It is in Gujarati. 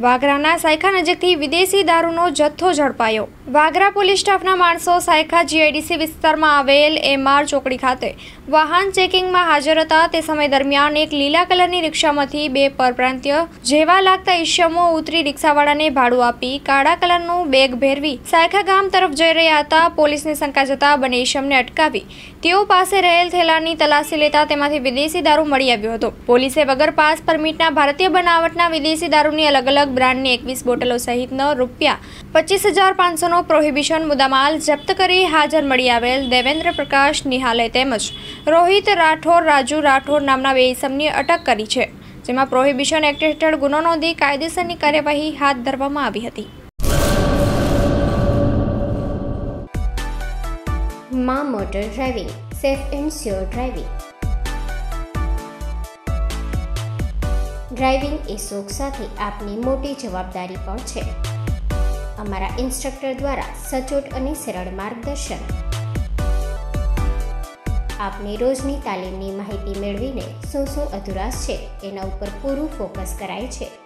વાગરાના સાયખા નજીકથી વિદેશી દારૂનો જથ્થો ઝડપાયો। વાગરા પોલીસ સ્ટાફના માણસો સાયખા જીઆઈડીસી વિસ્તારમાં આવેલ એમઆર ચોકડી ખાતે વાહન ચેકિંગમાં હાજર હતા। તે સમય દરમિયાન એક લીલા કલરની રિક્ષામાંથી બે પરપ્રાંતીય જેવા લાગતા ઈસમો ઉતરી રિક્ષાવાળાને ભાડું આપી કાળા કલરનું બેગ ભેરવી સાયખા ગામ તરફ જઈ રહ્યા હતા। પોલીસને શંકા જતા બંને ઈસમને અટકાવી તેઓ પાસે રહેલ થેલાની તલાશી લેતા તેમાંથી વિદેશી દારૂ મળી આવ્યો હતો। પોલીસે વગર પાસ પરમિટના ભારતીય બનાવટના વિદેશી દારૂની અલગ અલગ બ્રાન્ડની 21 બોટલો સહિતનો ₹25,500નો પ્રોહિબિશન મુદ્દામાલ જપ્ત કરી હાજર મળી આવેલ દેવેન્દ્ર પ્રકાશ નિહાલે તેમજ રોહિત રાઠોડ રાજુ રાઠોડ નામના બે ઈસમની અટક કરી છે, જેમાં પ્રોહિબિશન એક્ટ હેઠળ ગુનો નોંધી કાયદેસરની કાર્યવાહી હાથ ધરવામાં આવી હતી। માં motor driving, safe and sure driving. Driving એ શોખ સાથે આપની મોટી જવાબદારી પણ છે। અમારા ઇન્સ્ટ્રક્ટર દ્વારા સચોટ અને સરળ માર્ગદર્શન આપની રોજની તાલીમની માહિતી મેળવીને શું અધુરાશ છે એના ઉપર પૂરું ફોકસ કરાય છે।